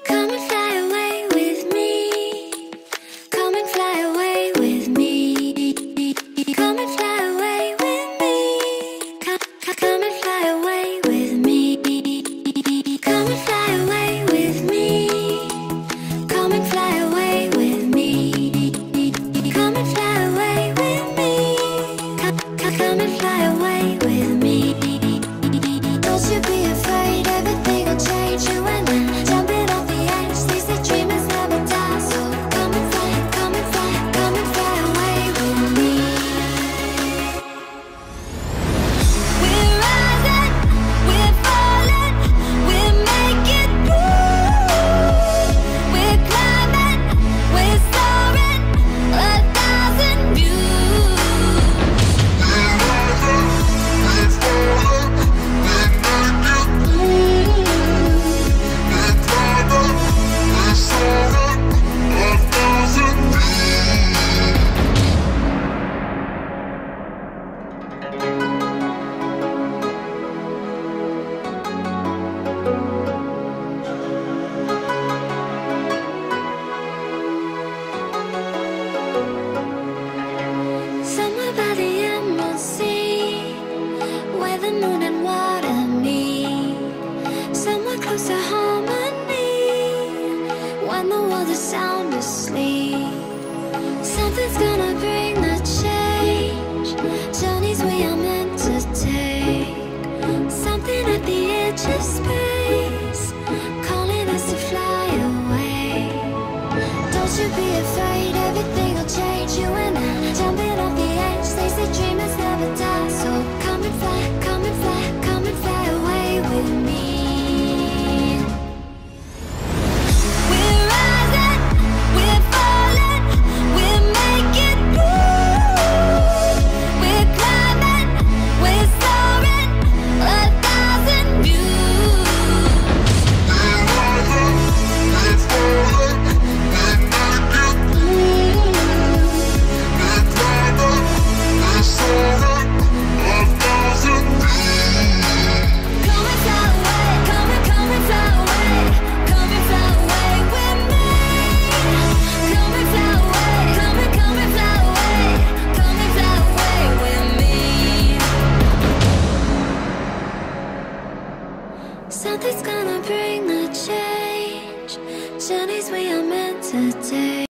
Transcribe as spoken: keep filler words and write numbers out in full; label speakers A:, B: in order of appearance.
A: Come and fly away with me. Come and fly away with me. Come and fly away with me. Come, come and fly away with me. Come and fly away with me. Come and fly away with me. Come and fly away with me. Come, come and fly away with me. Don't you be afraid, everything will change. You and I, jumping off the edge. They say dreamers never die. So come and fly, come and fly, come and fly away with me. We're rising, we're falling, we're making moves. We're climbing, we're soaring, a thousand views.
B: We're rising, we're falling, we're making moves. We're climbing, we're soaring, a thousand
A: Somewhere by the emerald sea, where the moon and water meet. Somewhere close to harmony, when the world is sound asleep. Something's gonna bring the change, journeys we are meant to take. Something at the edge of space, calling us to fly away. Don't you be afraid, everything will change. You and I, jumping off the edge. They say dreamers never die. So come and fly, come and fly, come and fly away with me. We're rising, we're falling, we're making moves. We're climbing, we're soaring, a thousand views.
B: We're rising, we're falling, we're making moves. We're climbing, we're soaring, a thousand views.
A: Come and fly away, come and come and fly away, come and fly away with me. Come and fly away, come and come and fly away, come and fly away with me. Something's gonna bring the change, journeys we are meant to take.